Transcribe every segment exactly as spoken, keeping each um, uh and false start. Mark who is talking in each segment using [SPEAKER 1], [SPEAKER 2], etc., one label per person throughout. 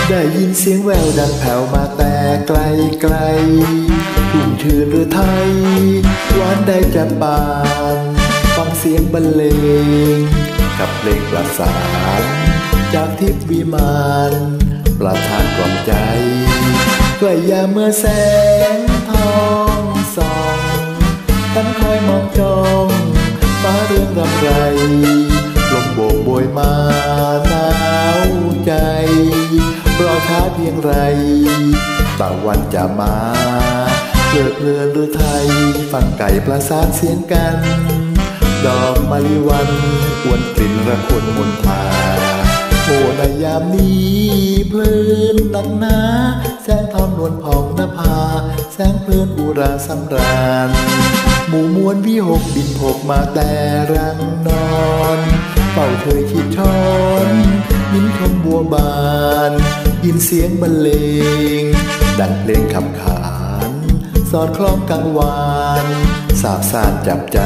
[SPEAKER 1] ได้ยินเสียงแววดังแผ่วมาแต่ไกลไกลทุ่งชื่นหรือไทยหวานได้จะปานฟังเสียงบรรเลงกับเพลงประสานจากทิพย์วิมานประทานกล่อมใจใกล้ยามเมื่อแสงทองส่องฉันคอยมองจ้องฟ้าเรื่องรำไรลมโบกโบยมาหนาวใจรอช้าเพียงไรตะวันจะมาเพลิดเพลินหรือไทยฟังไก่ประสานเสียงกันดอกมะลิวันอวนกลิ่นระคนมนทาโอ้ในยามนี้เพลินนักหนาแสงทองนวลผ่องนภาแสงเพลินอุราสำราญหมู่มวลวิหกบินพกมาแต่รังนอนเฝ้าเธอคิดช้อนยิ้มชมบัวบานยินเสียงบรรเลงดังเพลงขับขานสอดคล้องกังวานสาบซ่านจับใจ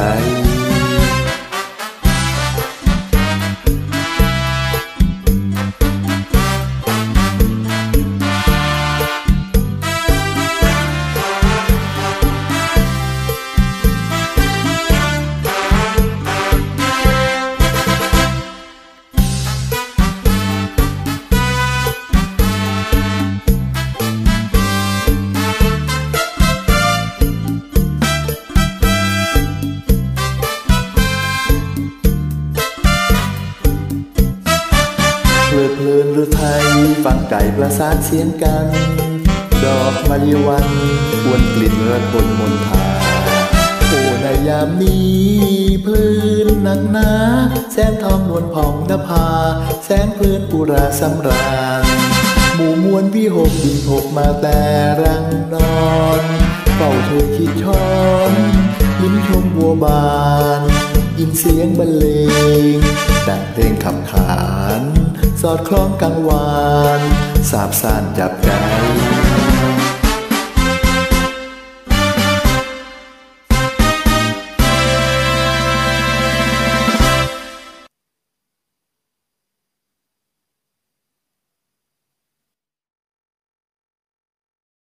[SPEAKER 1] เพลิดเพลินหรือไทยฟังไก่ประสานเสียงกันดอกมะลิวันอวนกลิ่นระคนมนทาโอ้ในยามนี้เพลินหนักหนาแสงทองนวลผ่องนภาแสงเพลินปุราสำราญหมู่มวลวิหกบินพกมาแต่รังนอนเฝ้าเธอคิดช้อนยิ้มชมบัวบานยินเสียงบรรเลงดังเพลงขับขานสอดคล้องกังวานสาบซ่านจับใจ